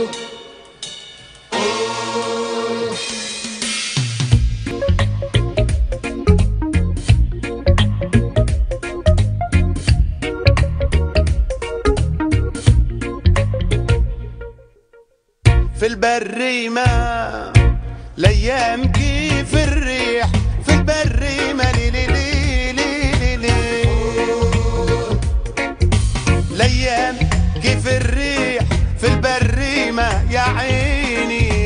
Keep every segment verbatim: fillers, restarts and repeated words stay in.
في البريمة الأيام كيف الريح في البريمة لي لي لي لي لي الأيام كيف الريح في البريمة يا عيني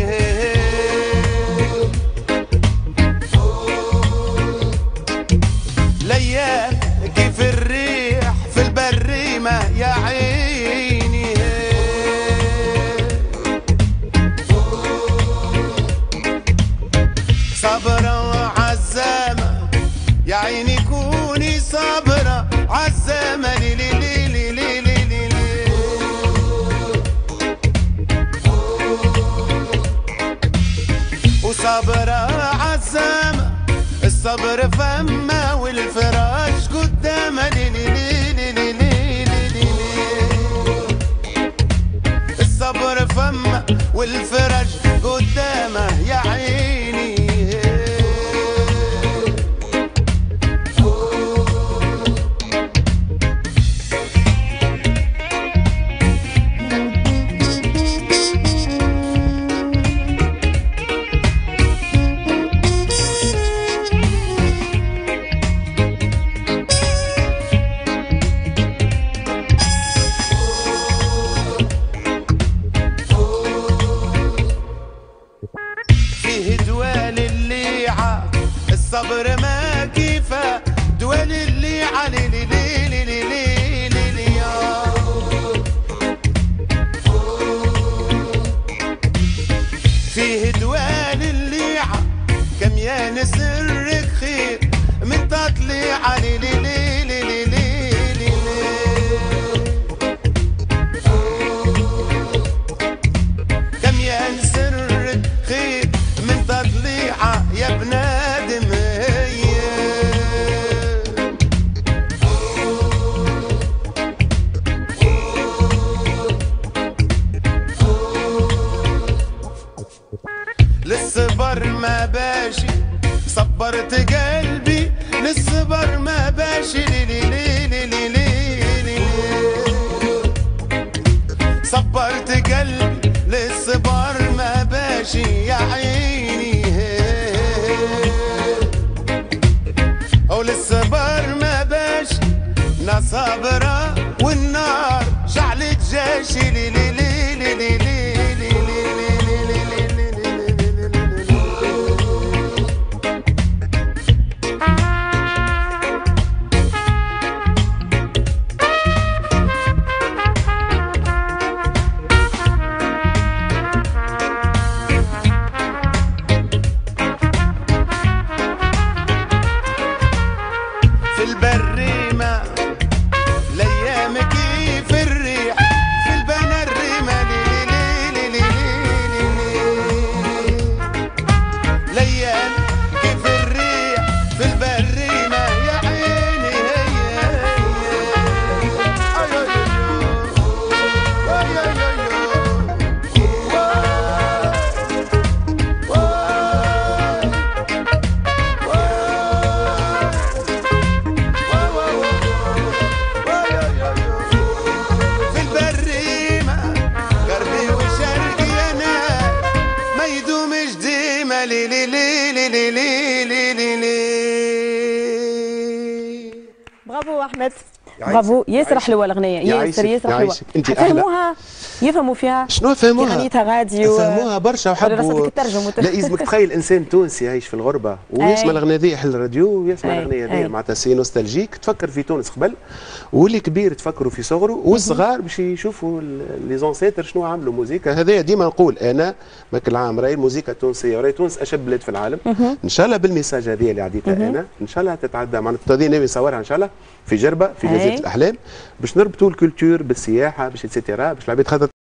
الأيام كيف الريح في البريمة يا عيني صبرة عزامة يا عيني كوني صبرة عزامة لي لي لي لي لي لي لي لي وصبرة عزامة الصبر فما والفراش قدامه لي لي لي لي لي لي لي لي الصبر فما والفرج قدامه يا عيني الصبر ما كيفه دوال اللي علي لي لي لي لي لي لي لي فيه دوال اللي كم يا نسرك خير من تطلي علي لي لي لي لي لي لي كم يا نسرك خير من تطليعه يا بنادم للصبر ما باشي صبرت قلبي للصبر ما باشي لي لي لي لي لي لي لي صبرت قلبي للصبر ما باشي يا عيني او للصبر ما باشي نا صابرة والنار شعلت جاشي لي لي لي لي لي لي في البريمة الأيام كيف الريح في البنريمة لي لي لي لي لي لي الأيام كيف الريح في البريمة يا عيني هي لي لي لي لي لي لي لي لي. برافو احمد، برافو. ياسر حلوه الاغنيه، ياسر ياسر حلوه. فهموها يفهموا فيها شنو فهموها؟ غنيتها راديو فهموها برشا وحبوا. لا يلزمك تخيل انسان تونسي يعيش في الغربه ويسمع الاغنيه ذي يحل الراديو ويسمع الاغنيه ذي معناتها سي نوستالجيك، تفكر في تونس قبل، واللي كبير تفكروا في صغره، والصغار باش يشوفوا لي زونسيتر شنو عملوا موزيكا. هذايا ديما نقول انا ماك العام راهي الموزيكا التونسيه وراهي تونس اشب بلاد في العالم. ان شاء الله بالميساج هذه اللي عديتها انا ان شاء الله تتعدى معناتها هذه ناوي نصورها ان شاء الله في جربه في جزيره الاحلام باش نربطوا الكولتور بالسياحه باش اتسيتيرا باش العباد خاطر